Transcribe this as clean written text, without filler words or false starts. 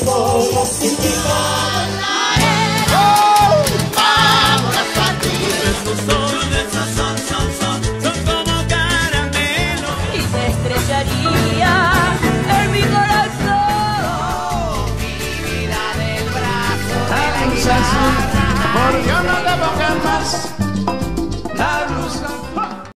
solo sin ti. Vamos a partir. Son como caramelo y se estrellaría en mi corazón. mi vida del brazo de la Por Dios no te pongas más.